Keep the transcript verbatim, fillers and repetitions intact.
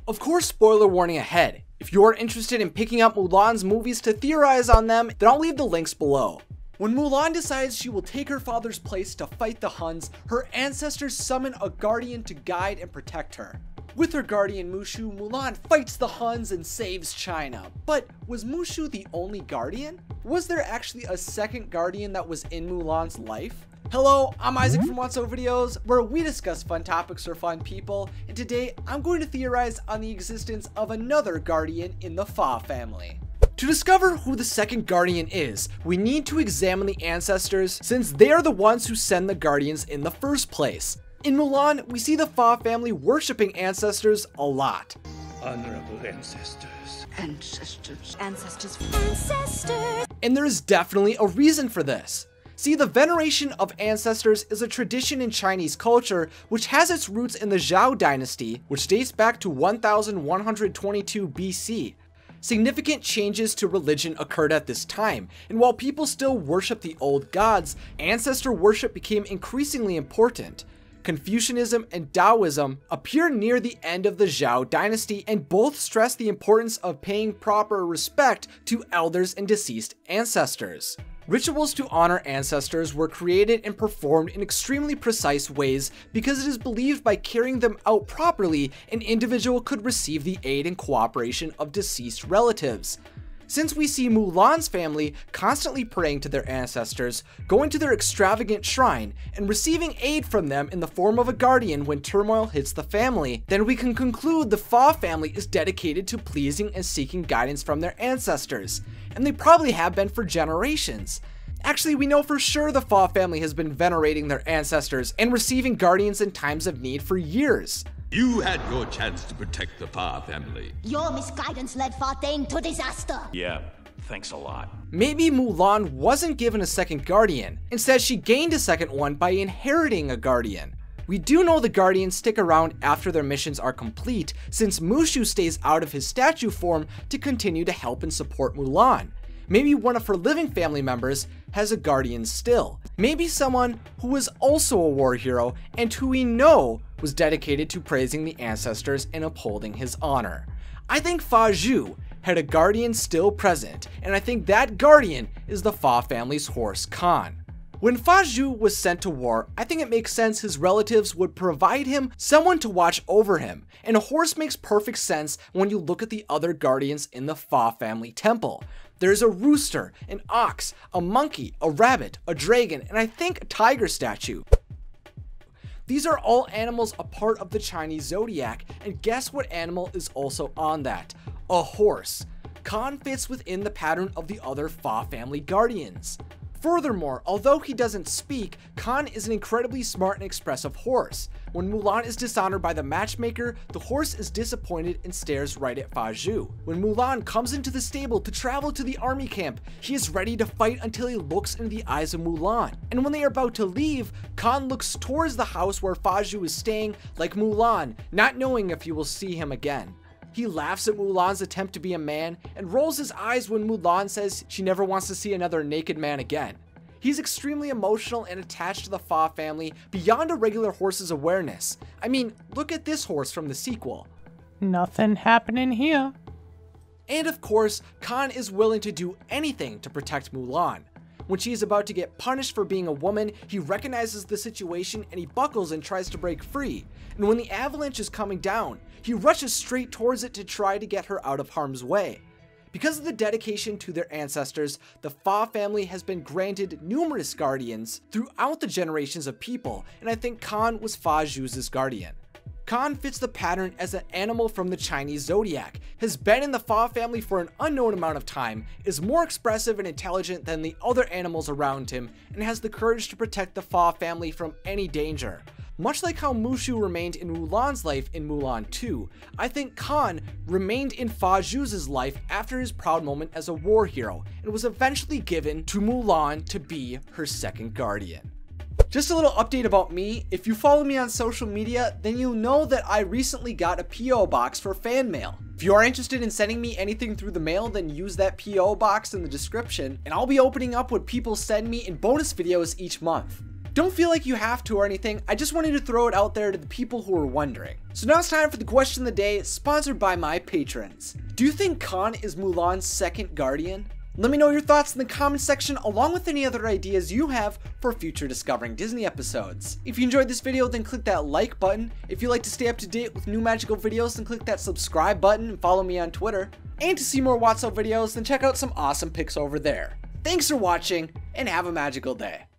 Of course, spoiler warning ahead. If you're interested in picking up Mulan's movies to theorize on them, then I'll leave the links below. When Mulan decides she will take her father's place to fight the Huns, her ancestors summon a guardian to guide and protect her. With her guardian Mushu, Mulan fights the Huns and saves China. But was Mushu the only guardian? Was there actually a second guardian that was in Mulan's life? Hello, I'm Isaac from What's Up Videos, where we discuss fun topics for fun people, and today I'm going to theorize on the existence of another guardian in the Fa family. To discover who the second guardian is, we need to examine the ancestors, since they are the ones who send the guardians in the first place. In Mulan, we see the Fa family worshipping ancestors a lot. Honorable ancestors. Ancestors. Ancestors. Ancestors. And there is definitely a reason for this. See, the veneration of ancestors is a tradition in Chinese culture which has its roots in the Zhou dynasty, which dates back to one thousand one hundred twenty-two B C. Significant changes to religion occurred at this time, and while people still worship the old gods, ancestor worship became increasingly important. Confucianism and Taoism appear near the end of the Zhou dynasty, and both stress the importance of paying proper respect to elders and deceased ancestors. Rituals to honor ancestors were created and performed in extremely precise ways because it is believed by carrying them out properly, an individual could receive the aid and cooperation of deceased relatives. Since we see Mulan's family constantly praying to their ancestors, going to their extravagant shrine, and receiving aid from them in the form of a guardian when turmoil hits the family, then we can conclude the Fa family is dedicated to pleasing and seeking guidance from their ancestors, and they probably have been for generations. Actually, we know for sure the Fa family has been venerating their ancestors and receiving guardians in times of need for years. You had your chance to protect the Fa family. Your misguidance led Fa-Thane to disaster. Yeah, thanks a lot. Maybe Mulan wasn't given a second guardian. Instead, she gained a second one by inheriting a guardian. We do know the guardians stick around after their missions are complete, since Mushu stays out of his statue form to continue to help and support Mulan. Maybe one of her living family members has a guardian still. Maybe someone who was also a war hero and who we know was dedicated to praising the ancestors and upholding his honor. I think Fa Zhu had a guardian still present, and I think that guardian is the Fa family's horse Khan. When Fa Zhu was sent to war, I think it makes sense his relatives would provide him someone to watch over him, and a horse makes perfect sense when you look at the other guardians in the Fa family temple. There's a rooster, an ox, a monkey, a rabbit, a dragon, and I think a tiger statue. These are all animals a part of the Chinese zodiac, and guess what animal is also on that? A horse. Khan fits within the pattern of the other Fa family guardians. Furthermore, although he doesn't speak, Khan is an incredibly smart and expressive horse. When Mulan is dishonored by the matchmaker, the horse is disappointed and stares right at Fa Zhu. When Mulan comes into the stable to travel to the army camp, he is ready to fight until he looks into the eyes of Mulan. And when they are about to leave, Khan looks towards the house where Fa Zhu is staying like Mulan, not knowing if he will see him again. He laughs at Mulan's attempt to be a man and rolls his eyes when Mulan says she never wants to see another naked man again. He's extremely emotional and attached to the Fa family beyond a regular horse's awareness. I mean, look at this horse from the sequel. Nothing happening here. And of course, Khan is willing to do anything to protect Mulan. When she is about to get punished for being a woman, he recognizes the situation and he buckles and tries to break free. And when the avalanche is coming down, he rushes straight towards it to try to get her out of harm's way. Because of the dedication to their ancestors, the Fa family has been granted numerous guardians throughout the generations of people, and I think Khan was Fa Zhu's guardian. Khan fits the pattern as an animal from the Chinese zodiac, has been in the Fa family for an unknown amount of time, is more expressive and intelligent than the other animals around him, and has the courage to protect the Fa family from any danger. Much like how Mushu remained in Mulan's life in Mulan two, I think Khan remained in Fa Zhu's life after his proud moment as a war hero, and was eventually given to Mulan to be her second guardian. Just a little update about me. If you follow me on social media, then you'll know that I recently got a P O box for fan mail. If you are interested in sending me anything through the mail, then use that P O box in the description, and I'll be opening up what people send me in bonus videos each month. Don't feel like you have to or anything, I just wanted to throw it out there to the people who are wondering. So now it's time for the question of the day, sponsored by my patrons. Do you think Khan is Mulan's second guardian? Let me know your thoughts in the comment section along with any other ideas you have for future Discovering Disney episodes. If you enjoyed this video, then click that like button. If you'd like to stay up to date with new magical videos, then click that subscribe button and follow me on Twitter. And to see more What's Up videos, then check out some awesome pics over there. Thanks for watching, and have a magical day.